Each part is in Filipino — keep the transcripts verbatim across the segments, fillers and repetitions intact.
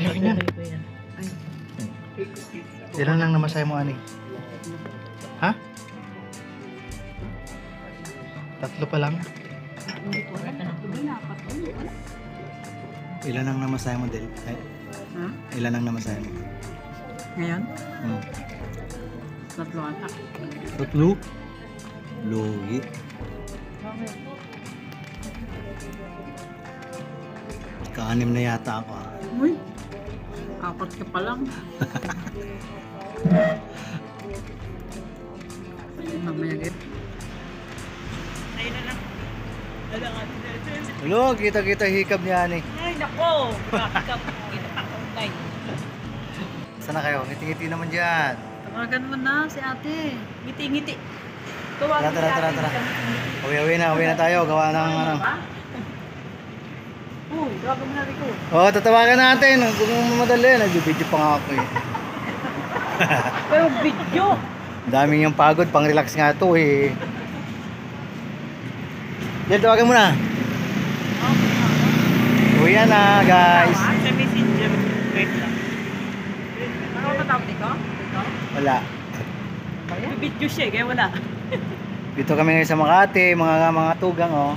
Laki niyan. Ilan lang namasaya mo, Ani? Ha? Tatlo pa lang? Ilan ang namasaya mo, Del? Ay, Ha? ilan ang namasaya mo? Ngayon? Hmm. Tatlo ata. Tatlo? Lugi. Kaanim na yata ako. Uy, apat ka pa lang. Mamaya git. Ayun na lang. Hello, kita-kita hikab ni Ani. Ay, nako! Hikab. Kita-takay. Sana kayo? Ngiti-ngiti naman dyan. Tawagan mo na si ate. Ngiti-ngiti. Tara, tara, tara, tara. Uwi-uwi na, uwi na tayo. Gawa ng ano. Uy, tawagan mo na rin ko. Oo, oh, tatawagan natin. Kung madali, nag-video pa nga ako eh. Pero video! Daming yung pagod, pang relax nga to eh. Yan, tawagan mo na. Uwi na guys. Sa messenger. Wait lang. Ano ba tawag dito? Dito? Wala. May video siya, kaya wala. Dito kami ngayon sa Makati, mga mga tugang oh.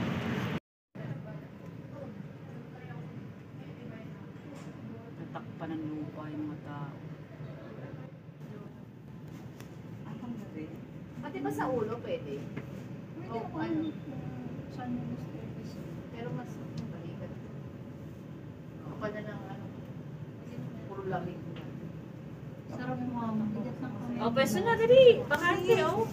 Natakpan ng lupa yung mga tao. Pati ba sa ulo pwede? O ano? Saan mo gusto? Pero mas balikat. Kapal na ng ano. Puro lamig. Sarap mo mga mabigat ng kamay. O, pwesto na dali. Pakante, oh.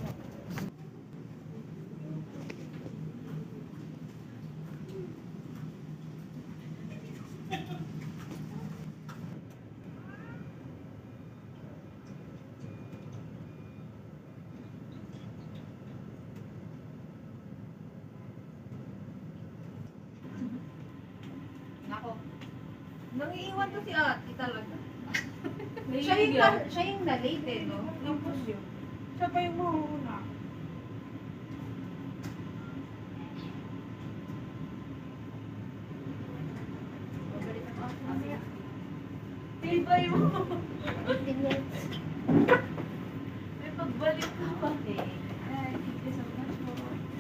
Nako. Nangiiwan to si ate talaga. May Siya yung, video. na, siya yung na-late eh, no? Tapos yun. Siya pa yung mauna. Tibay mo. fifteen minutes. May pagbalik ka pa. Okay. Ay, thank you so much po.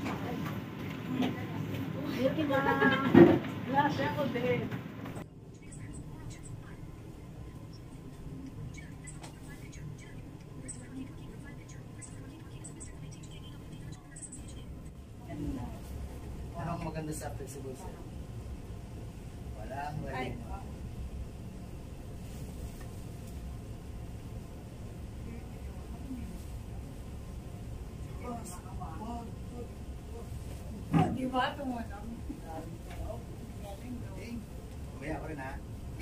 Thank you, ma'am. Lahat ako din. Anong maganda sa flexible set? Walang waling. Di ba? Tumunang. Kumaya ko rin ha.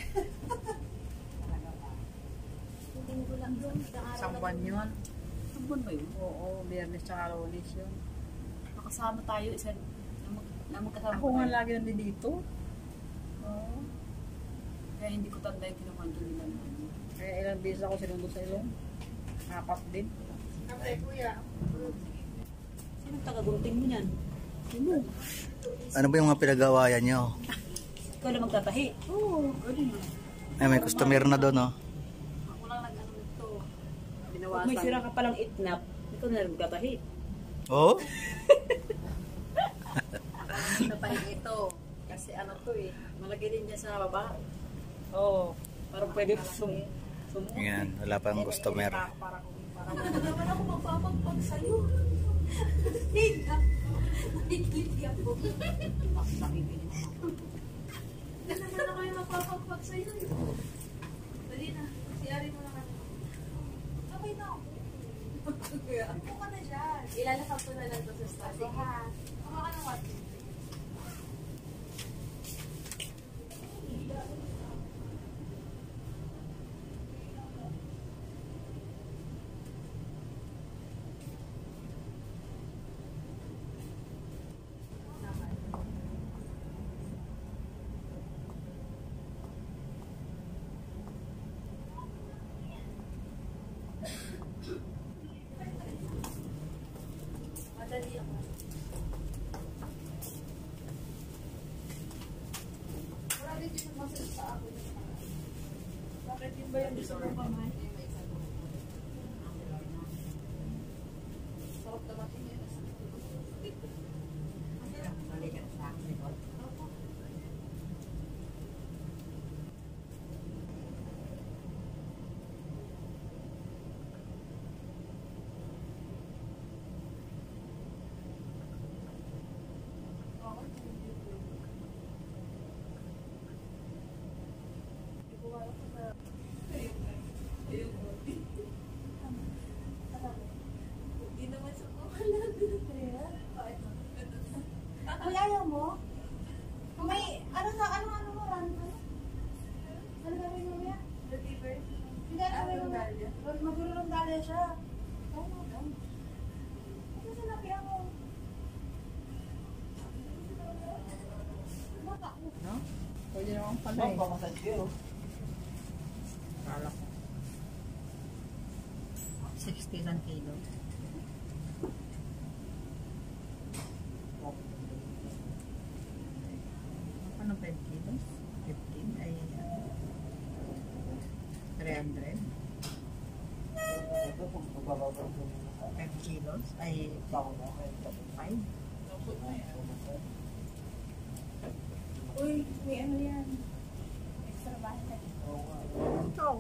Isang buwan yun. Isang buwan ba yun? Oo, Biyernes tsaka Lunes yun. Nakasama tayo. Isa na magkasama Ako nga lagi nandito dito. Oo. Kaya hindi ko tanda yung kinukwento nila naman. Kaya ilang beses ako sinundo sa ilong. Apat din. Okay, kuya. Sino taga-gunting mo yan? Sino? Ano ba yung mga pinag-awayan nyo? Ikaw na magtatahi. Oo, galing na. Ay, may customer na doon oh. Ako lang nag-ano nito. Pag Binawasan. may sira ka palang itnap, ito na nagtatahi. Oh? Tatahi ito. Kasi ano to eh. Malagay din niya sa baba. Oo. Parang pwede sum sum Yan, wala pang customer. Para para para naman ako magpapagpag sa'yo. Hindi na. Nakikili ako. Nakikili ako. Hindi naman ako yung magpapagpag sa'yo. Dali na. Siyari mo na kami. Okay na ako. Ako ka na dyan. Ilalakap ko na lang to sa study. Ha? Ako ka na what? Madali ako. ba yung gusto mo pa man? Sarap naman din yan. Balikan sa akin. Hindi naman sa kumalag. Ay, ayaw mo? May, ano sa, ano, ano mo, ano, ano? Ano gawin mo niya? Deliver? Hindi, ano gawin mo? Magulong-dalya siya. Oo, oo. Ano sa napiya mo? Bata ko. No? Pwede naman pala eh. Kala ko. sixty lang kilo. Ano five kilos? fifteen ay ano? three hundred. five kilos ay five. Uy, may ano yan? Extra bahay. Ito.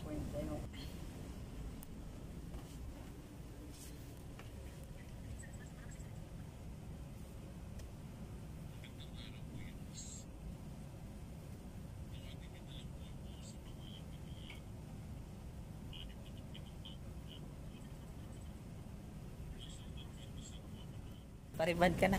Paribad ka na.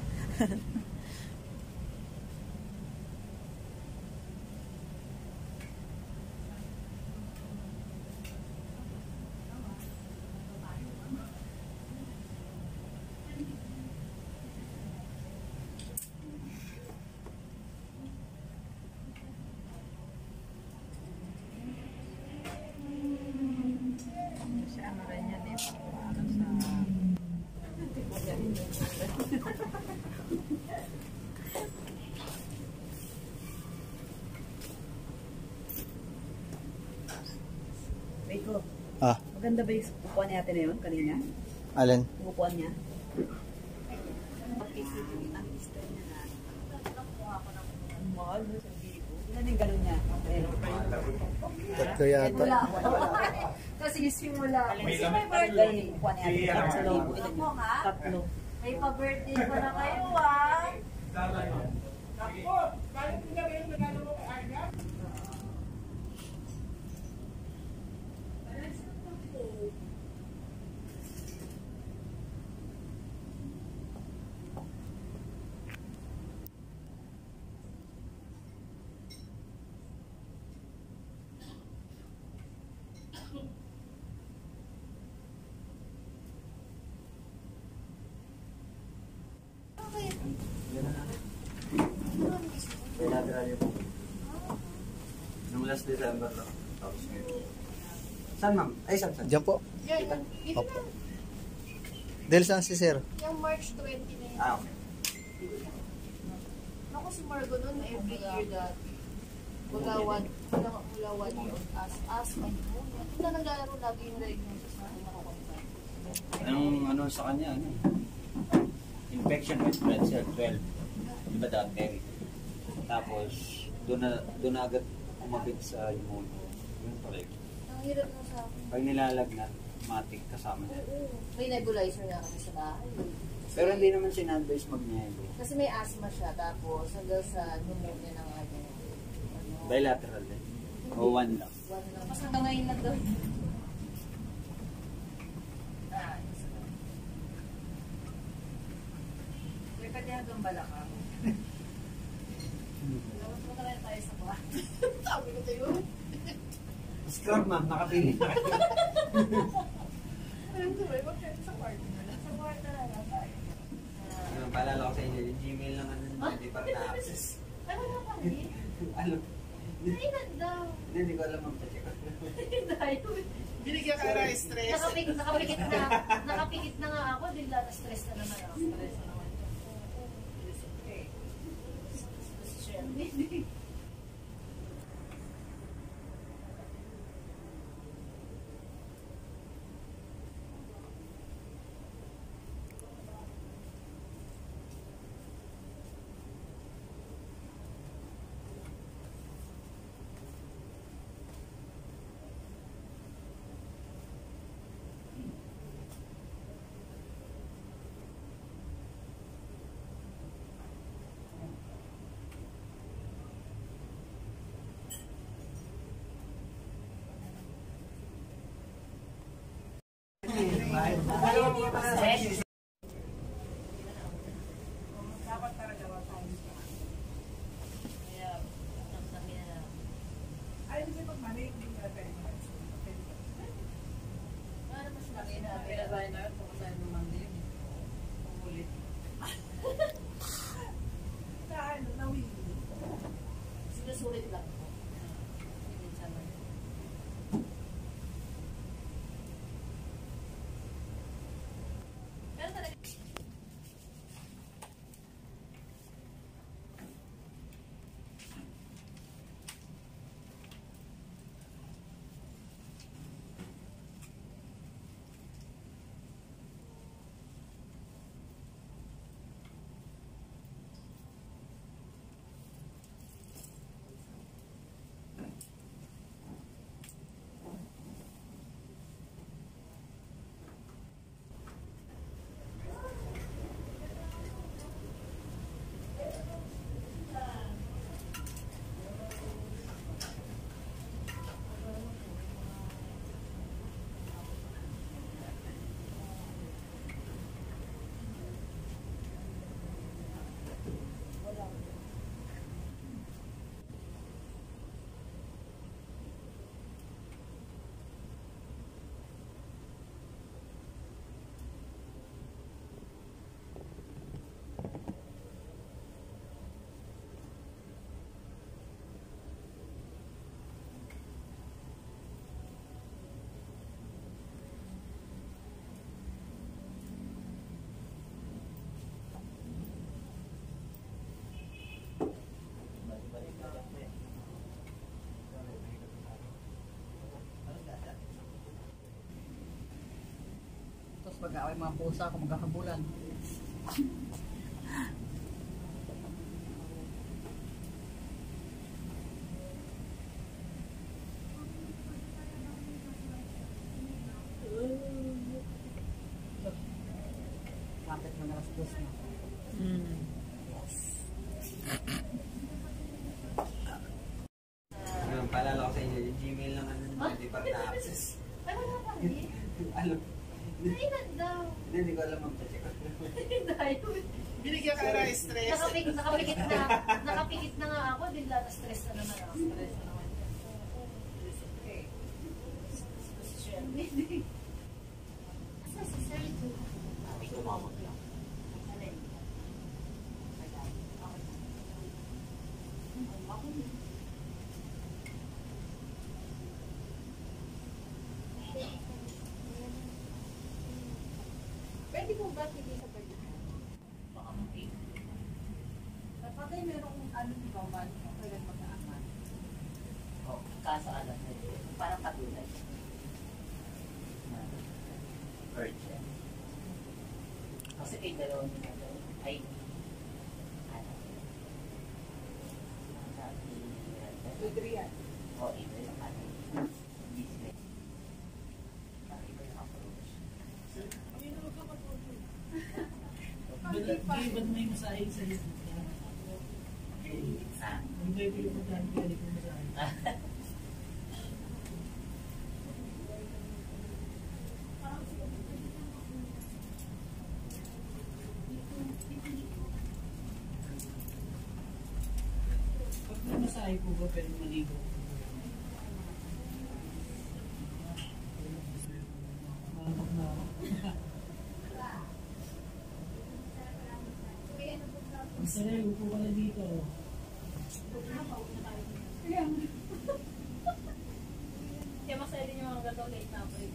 Siya ano rin yan eh. Paano sa... Rico, Ah, maganda ba yung upuan niya na yun kanina? alin? Yung upuan niya? Mahal mo sa bibo. Ilan yung gano'n niya? Tatlo yata. Kasi simula. Kasi may birthday. Yung upuan niya sa loob. Ilan Ako yun? ha? Tatlo. May pa-birthday pa na kayo ah. Nung last December lang. Tapos ngayon. Saan ma'am? Ay, saan saan? Diyan po. Yan, dito Opo. na. Dahil saan si sir? Yung March twenty na yun. Ah, okay. Ako si Margo nun, every year dati. Mula one, mula, mula one year old, as, as, my phone. Ito na naglalaro lagi yung diagnosis na kumakukonta. Anong ano sa kanya? Ano? Infection with red cell twelve. Diba dati? Tapos, doon na, doon na agad umabit sa immune. Yun pala yun. Ang hirap na sa akin. Pag nilalagnat, matik kasama niya. Oo. May nebulizer na kami sa bahay. Pero hindi naman sin-advise mag-niego. Kasi may asthma siya, tapos hanggang sa pneumonia na nga niya. Ano, Bilateral din. O one lang. one lang. Mas hanggang ngayon lang doon. Ah, isa lang. May pwede hanggang balakang. Dapat mo na tayo sa bahay. Sabi ko tayo. Score ma'am, nakapili na kayo. Alam ko ba, huwag kayo sa kwarto na lang. Sa kwarto na lang tayo. Ano, paalala ko sa inyo, yung Gmail lang ano, hindi pa na-access. Ano na kami? Ano? Kailan daw? Hindi, hindi ko alam ma'am. Check ko. Dahil. Binigyan ka na stress. Nakapikit, nakapikit na. Nakapikit na nga ako, bigla na stress na naman ako. Stress na naman. Fresh. Dapat talaga ba tayo siya? Kaya, ang sabi na Ay, hindi pag mali, hindi na tayo. para mas Kasi laki na, na. pinagay na yun, kung saan naman din. Umulit. Na ano, nawili. Sinusulit lang po. Hindi sa mga. Pero talaga. Tapos pag-away mga pusa, kung magkakabulan. Kapit mo na alas dos na. Mm. Ano, paalala ko sa inyo, yung Gmail lang ano, hindi pa na-access. Ano na pa rin? Alam, Kailan daw? hindi, hindi ko alam mag-check out. Dahil. Binigyan ka na stress. Nakapikit, nakapikit na. Nakapikit na nga ako. Bigla na stress na naman ako. Stress na naman. Okay. Asa si Sir Ju? Tapos tumawag lang. Alin? Ako. Ako. Pwede po ba hindi sa pagkakas? Baka mag-take. Dapat ay merong ano di ba man, kailan mag-aaman. Oh, kaso alam na yun. Parang katulad. Urgent. Kasi kayo dalawang nila daw. Ay, ano? Sabi, Adrian. o iba yung ano. Business. Iba yung approach. Ba't may masahig sa iyo? Sa? Hindi ko yung magkano kaya di ko masahig. Pag may masahig po ba pero maligo? Manok na. Masaya, upo ka na dito. Kaya masaya din yung mga gano'n late na ako.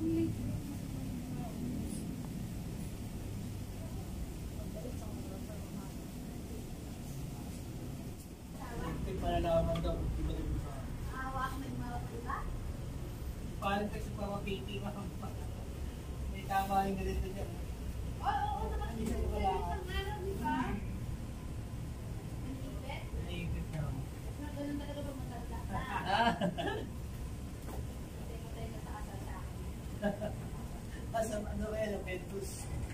Hindi pa nalaman daw. Di ba rin sa... Awa ako nagmawala. Parang kasi pamapiting ako. May tama yung ganito dyan. Oo, oo naman. Hindi ko wala ka. Isang araw, di ba? Ang ipit. Naipit na ako. Na ganun talaga ba matanda? Ah! Patay-patay na sa kasal sa akin. Asa ano eh, Ventus.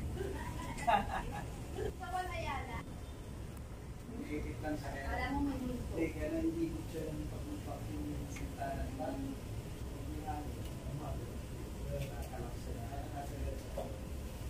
Sa Walayala. Naipit lang sa kaya. Wala mo magluluto. Hindi, kaya nang hindi ko siya ng pagmupapin yung sintaran ba? Hindi na ako. Wala, nakalak sila. Ano ka sila?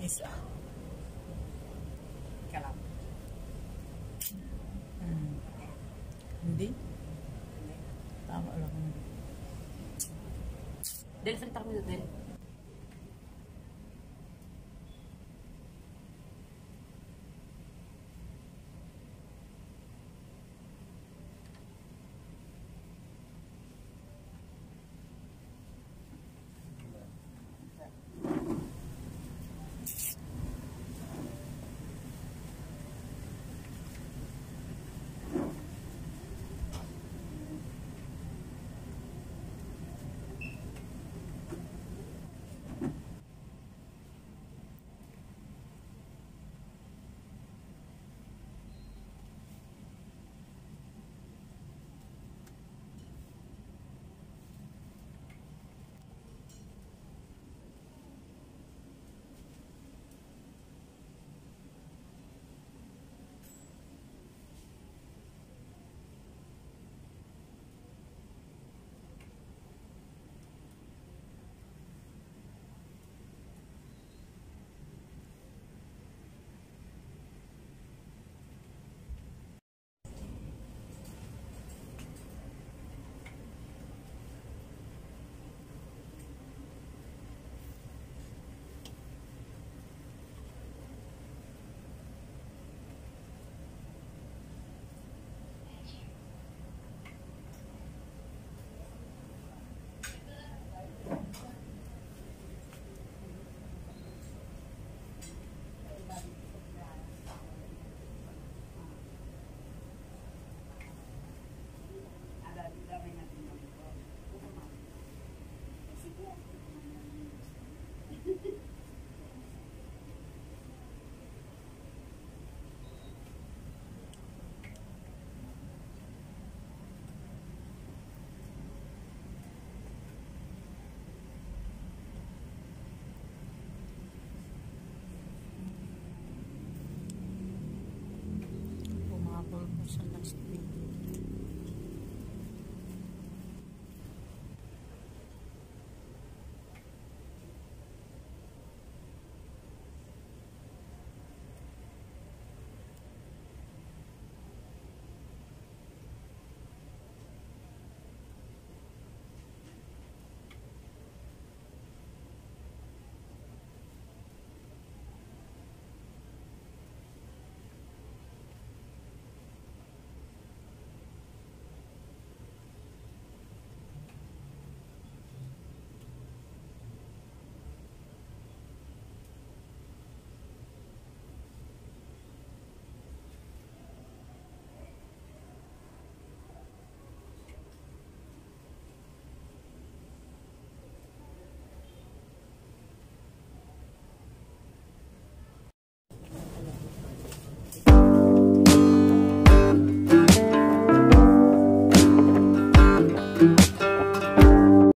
isa. Kalap. Hmm. Hindi? Tama lang. Del, salita kami Del.